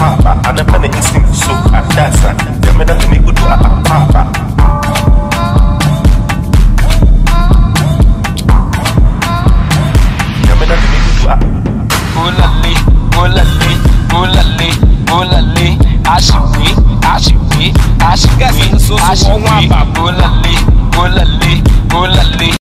papa. I never the instinct so I dance. The men that me go do a papa. The men that me go do a. Olale, olale, olale, olale. Ashiwe, ashiwe, ashiwe, ashiwe. Olale, olale, olale.